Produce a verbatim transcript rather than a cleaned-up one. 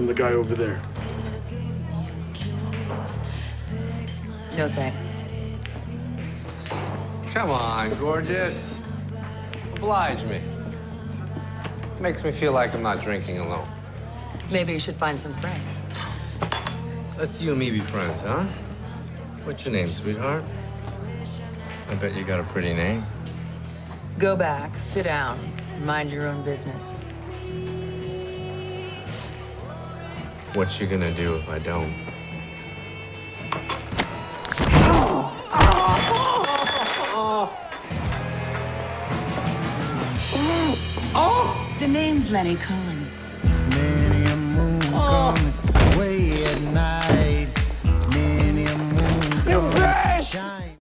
the guy over there. No thanks. Come on, gorgeous. Oblige me. Makes me feel like I'm not drinking alone. Maybe you should find some friends. Let's you and me be friends, huh? What's your name, sweetheart? I bet you got a pretty name. Go back, sit down, mind your own business. What you gonna do if I don't? The name's Lenny Cohen. Many a moon comes away at night. Many a moon comes shine.